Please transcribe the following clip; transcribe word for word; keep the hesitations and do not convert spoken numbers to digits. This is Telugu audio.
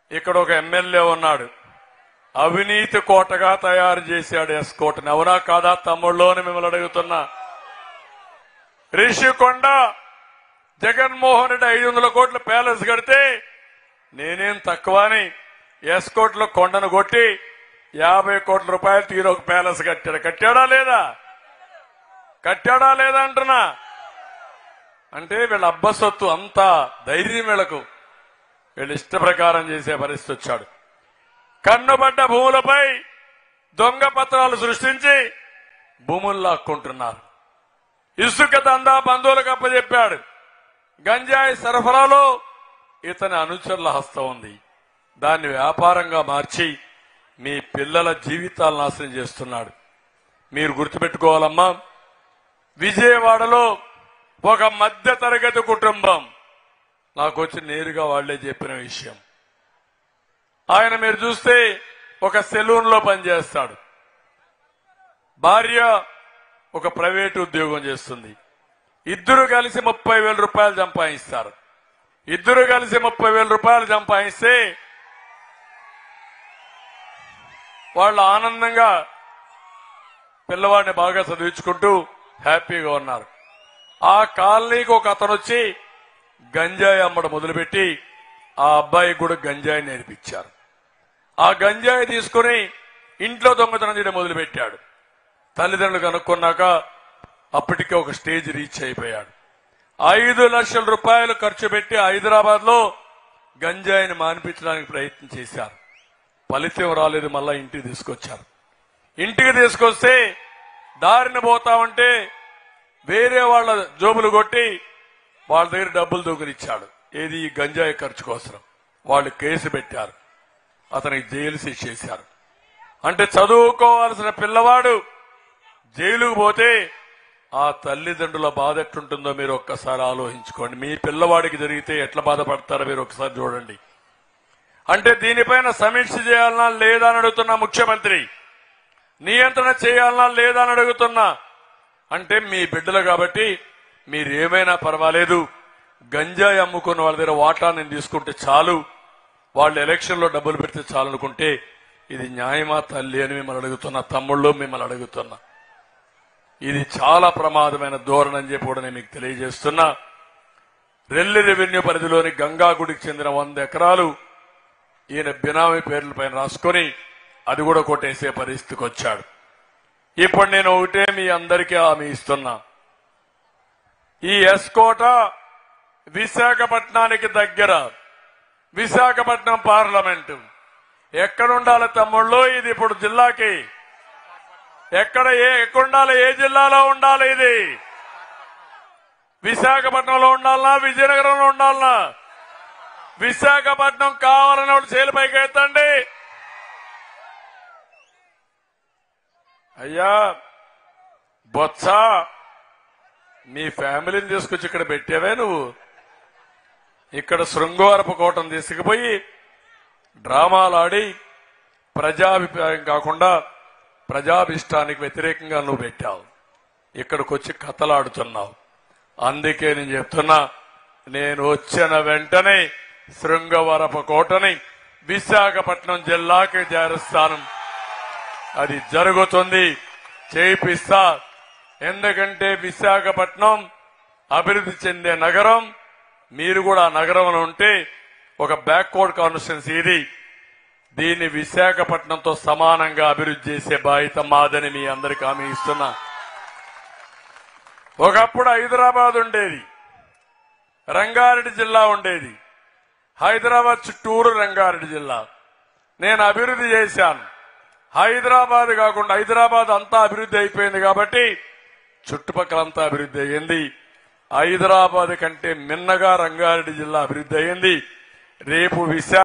ఇక్కడ ఒక ఎమ్మెల్యే ఉన్నాడు, అవినీతి కోటగా తయారు చేశాడు ఎస్కోటని. అవునా కాదా తమ్ముళ్ళోని మిమ్మల్ని అడుగుతున్నా. రిషికొండ జగన్మోహన్ రెడ్డి ఐదు వందల కోట్ల ప్యాలెస్ కడితే నేనేం తక్కువ అని ఎస్కోట్లో కొండను కొట్టి యాభై కోట్ల రూపాయలు తీరు ఒక ప్యాలెస్ కట్టాడు. కట్టాడా లేదా? కట్టాడా లేదా అంటున్నా. అంటే వీళ్ళ అబ్బసొత్తు అంతా ధైర్యం వీళ్లకు, వీళ్ళు ఇష్ట ప్రకారం చేసే పరిస్థితి వచ్చాడు. కన్నుబడ్డ భూములపై దొంగ పత్రాలు సృష్టించి భూములు లాక్కుంటున్నారు. ఇసుక దందా బంధువులకు అప్పచెప్పాడు. గంజాయి సరఫరాలో ఇతని అనుచరుల హస్తం ఉంది. దాన్ని వ్యాపారంగా మార్చి మీ పిల్లల జీవితాలు నాశనం చేస్తున్నాడు. మీరు గుర్తుపెట్టుకోవాలమ్మా, విజయవాడలో ఒక మధ్య తరగతి కుటుంబం నాకు వచ్చి నేరుగా వాళ్లే చెప్పిన విషయం. ఆయన మీరు చూస్తే ఒక సెలూన్ లో పనిచేస్తాడు, భార్య ఒక ప్రైవేటు ఉద్యోగం చేస్తుంది. ఇద్దరు కలిసి ముప్పై వేల రూపాయలు సంపాదిస్తారు. ఇద్దరు కలిసి ముప్పై వేల రూపాయలు సంపాదిస్తే వాళ్ళు ఆనందంగా పిల్లవాడిని బాగా చదివించుకుంటూ హ్యాపీగా ఉన్నారు. ఆ కాలనీకి ఒక అతను వచ్చి గంజాయి అమ్మడం మొదలుపెట్టి ఆ అబ్బాయికి కూడా గంజాయి నేర్పించారు. ఆ గంజాయి తీసుకుని ఇంట్లో దొంగతనం చేయడం మొదలుపెట్టాడు. తల్లిదండ్రులు కనుక్కున్నాక అప్పటికే ఒక స్టేజ్ రీచ్ అయిపోయాడు. ఐదు లక్షల రూపాయలు ఖర్చు పెట్టి హైదరాబాద్ లో గంజాయిని మాన్పించడానికి ప్రయత్నం చేశారు. ఫలితం రాలేదు. మళ్ళా ఇంటికి తీసుకొచ్చారు. ఇంటికి తీసుకొస్తే దారిన పోతామంటే వేరే వాళ్ళ జోబులు కొట్టి వాళ్ళ దగ్గర డబ్బులు దొంగిలిచ్చాడు. ఏది ఈ గంజాయి ఖర్చు కోసం. వాళ్ళు కేసు పెట్టారు. అతనికి జైలు శిక్ష చేశారు. అంటే చదువుకోవాల్సిన పిల్లవాడు జైలుకు పోతే ఆ తల్లిదండ్రుల బాధ ఎట్లుంటుందో మీరు ఒక్కసారి ఆలోచించుకోండి. మీ పిల్లవాడికి జరిగితే ఎట్లా బాధపడతారో మీరు ఒకసారి చూడండి. అంటే దీనిపైన సమీక్ష చేయాలన్నా లేదా అని అడుగుతున్నా. ముఖ్యమంత్రి నియంత్రణ చేయాలన్నా లేదా అని అడుగుతున్నా. అంటే మీ బిడ్డలు కాబట్టి మీరు ఏమైనా పర్వాలేదు, గంజాయి అమ్ముకున్న వాళ్ళ దగ్గర వాటా నేను తీసుకుంటే చాలు, వాళ్ళు ఎలక్షన్ లో డబ్బులు పెడితే చాలు అనుకుంటే ఇది న్యాయమా తల్లి అని మిమ్మల్ని అడుగుతున్నా. తమ్ముళ్ళు మిమ్మల్ని అడుగుతున్నా. ఇది చాలా ప్రమాదమైన ధోరణి అని చెప్పి కూడా నేను మీకు తెలియజేస్తున్నా. రెల్లి రెవెన్యూ పరిధిలోని గంగాగుడికి చెందిన వంద ఎకరాలు ఈయన బినామీ పేర్ల పైన రాసుకొని అది కూడా కొట్టేసే పరిస్థితికి వచ్చాడు. ఇప్పుడు నేను ఒకటే మీ అందరికీ హామీ ఇస్తున్నా. ఈ ఎస్కోట విశాఖపట్నానికి దగ్గర, విశాఖపట్నం పార్లమెంటు ఎక్కడుండాలి తమ్ముళ్ళు? ఇది ఇప్పుడు జిల్లాకి ఎక్కడ ఏ ఎక్కడుండాలి? ఏ జిల్లాలో ఉండాలి? ఇది విశాఖపట్నంలో ఉండాలనా విజయనగరంలో ఉండాలనా? విశాఖపట్నం కావాలని ఒకటి చేలు పైకి ఎత్తండి. అయ్యా బొత్స, మీ ఫ్యామిలీని తీసుకొచ్చి ఇక్కడ పెట్టావే నువ్వు. ఇక్కడ శృంగవరపు కోటను తీసుకుపోయి డ్రామాలు ఆడి ప్రజాభిప్రాయం కాకుండా ప్రజాభిష్టానికి వ్యతిరేకంగా నువ్వు పెట్టావు. ఇక్కడికి వచ్చి కథలాడుతున్నావు. అందుకే నేను చెప్తున్నా, నేను వచ్చిన వెంటనే శృంగవరపు కోటని విశాఖపట్నం జిల్లాకి చేరుస్తాను. అది జరుగుతుంది, చేయిస్తా. ఎందుకంటే విశాఖపట్నం అభివృద్ధి చెందే నగరం. మీరు కూడా ఆ నగరంలో ఉంటే ఒక బ్యాక్వర్డ్ కాన్స్టిట్యున్సీ ఇది. దీన్ని విశాఖపట్నంతో సమానంగా అభివృద్ధి చేసే బాధ్యత మాదని మీ అందరికీ హామీ ఇస్తున్నా. ఒకప్పుడు హైదరాబాద్ ఉండేది, రంగారెడ్డి జిల్లా ఉండేది. హైదరాబాద్ చుట్టూరు రంగారెడ్డి జిల్లా. నేను అభివృద్ధి చేశాను. హైదరాబాద్ కాకుండా హైదరాబాద్ అంతా అభివృద్ధి అయిపోయింది కాబట్టి చుట్టుపక్కలంతా అభివృద్ధి అయ్యింది. హైదరాబాద్ కంటే మిన్నగా రంగారెడ్డి జిల్లా అభివృద్ధి అయ్యింది. రేపు విశాఖ